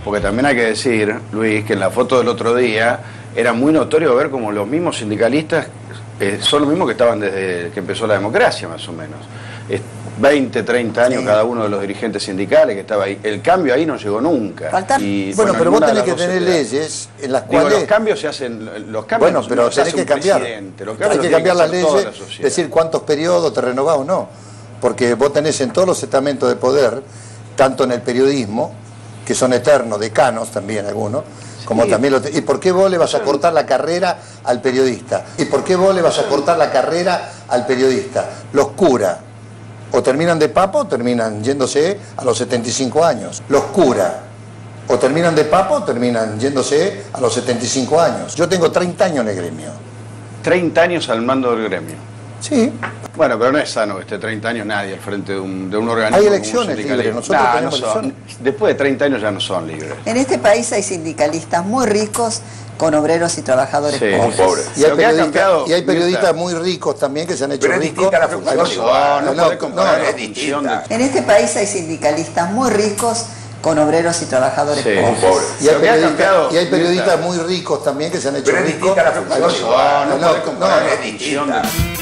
Porque también hay que decir, Luis, que en la foto del otro día era muy notorio ver como los mismos sindicalistas son los mismos que estaban desde que empezó la democracia, más o menos. 20, 30 años cada uno de los dirigentes sindicales que estaba ahí. El cambio ahí no llegó nunca. Y, bueno, pero vos tenés que tener leyes en las cuales... Digo, los cambios se hacen... Los cambios bueno, pero tenés que cambiar. Hay que cambiar las leyes, decir cuántos periodos te renovás o no. Porque vos tenés en todos los estamentos de poder, tanto en el periodismo, que son eternos, decanos también algunos, como también ¿y por qué vos le vas a cortar la carrera al periodista? ¿Y por qué vos le vas a cortar la carrera al periodista? Los curas, o terminan de papa o terminan yéndose a los 75 años. Los curas, o terminan de papa o terminan yéndose a los 75 años. Yo tengo 30 años en el gremio. 30 años al mando del gremio. Sí. Bueno, pero no es sano que esté 30 años nadie al frente de un organismo. Hay elecciones libres, nosotros tenemos elecciones. Después de 30 años ya no son libres. En este país hay sindicalistas muy ricos con obreros y trabajadores pobres. Y hay periodistas muy ricos también que se han hecho ricos. Es distinta. En este país hay sindicalistas muy ricos con obreros y trabajadores pobres. Y hay periodistas muy ricos también que se han hecho ricos. Es distinta.